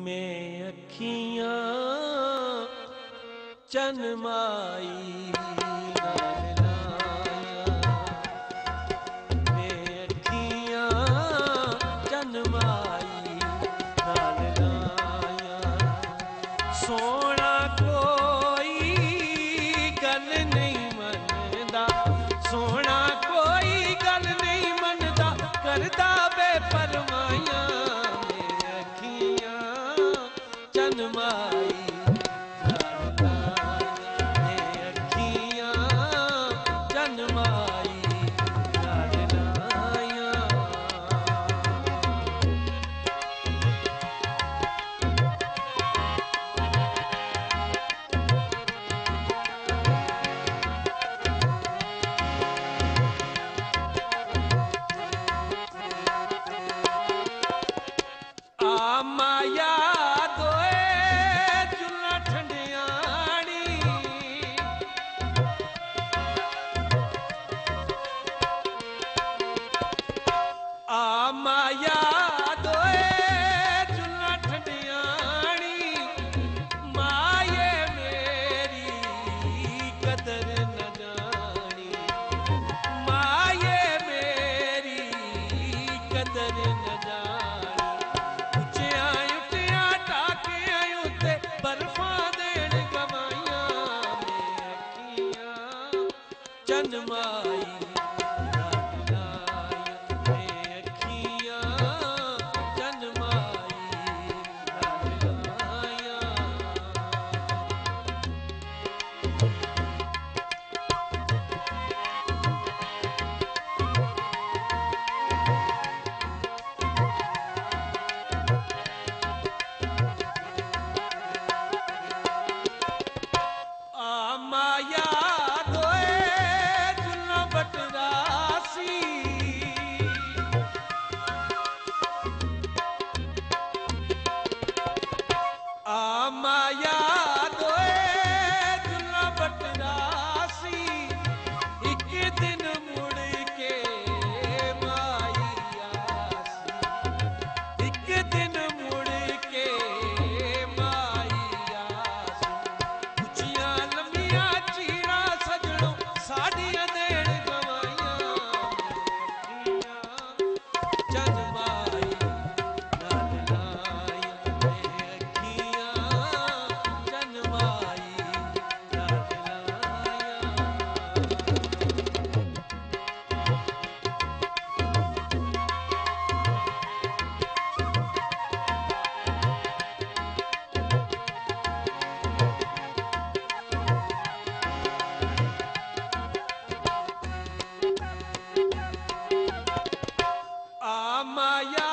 में अखियां चनमाई नाल लाया, में अखियां चनमाई नाल लाया। सोना कोई गल नहीं मनदा, सोना कोई गल नहीं मनदा, करदा बेपरवाइयां। चनमाई नाल लाया, अखियां चनमाई नाल लाया। आ माया माया दोए चुल्ला ठंडियानी, माये मेरी कदर न जानी, माये मेरी कदर न जानी। उच्चियां उट्टियां टाकियां उत्ते बर्फां देन गवाइयां, में अखियां चनमाई माया दोए चुल्ला बटरासी, आ माया दोए चुल्ला बटरासी। एक दिन मुड़ के माई आसी, एक दिन मुड़ के माई आसी। उचियां लंबियां चीड़ा सजणों साडियां देण गवाइयां, अखियां चनमाई नाल लाया, अखियां चनमाई नाल लाया। आ माया